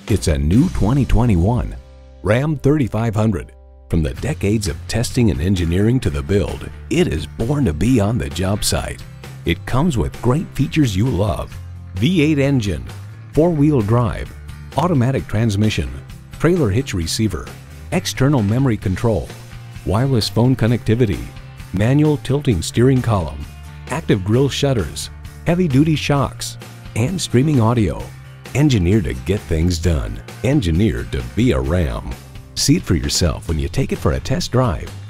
It's a new 2021 Ram 3500. From the decades of testing and engineering to the build, it is born to be on the job site. It comes with great features you love: V8 engine, 4-wheel drive, automatic transmission, trailer hitch receiver, external memory control, wireless phone connectivity, manual tilting steering column, active grille shutters, heavy-duty shocks, and streaming audio. Engineered to get things done. Engineered to be a Ram. See it for yourself when you take it for a test drive.